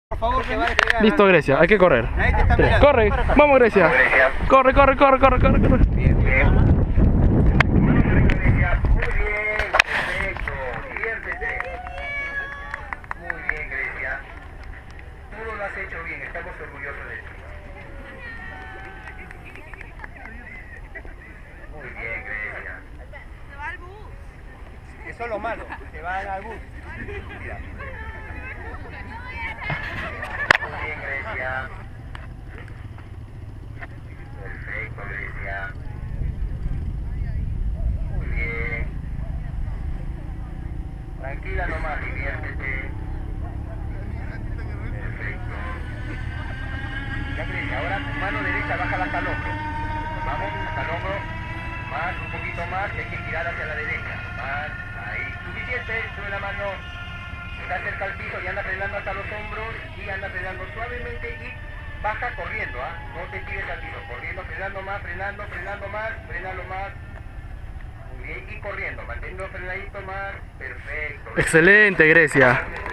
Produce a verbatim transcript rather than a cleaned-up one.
Por favor, que va a despegar. Listo, Grecia, hay que correr. Ahí te está Tres. mirando. Corre, vamos, Grecia. Corre, corre, corre, corre, corre, corre. Bien, bien. Muy bien, perfecto, diviértete. Muy bien, Grecia. Tú lo has hecho bien, estamos orgullosos de ti. Muy bien, Grecia. Se va al bus. Eso es lo malo, se van al bus. Mira. Muy bien, Grecia. Perfecto, Grecia. Muy bien. Tranquila nomás, diviértete. Perfecto. Ya, Grecia, ahora tu mano derecha baja hasta el hombro. Vamos, hasta el hombro. Más, un poquito más, que hay que girar hacia la derecha. Más, ahí. Suficiente, sube la mano. Está cerca al piso y anda frenando hasta los hombros y anda frenando suavemente y baja corriendo, ¿ah? No te tires al piso, corriendo, frenando más, frenando, frenando más, frenando más. Muy bien, y corriendo, manteniendo frenadito más, perfecto. Excelente, Grecia.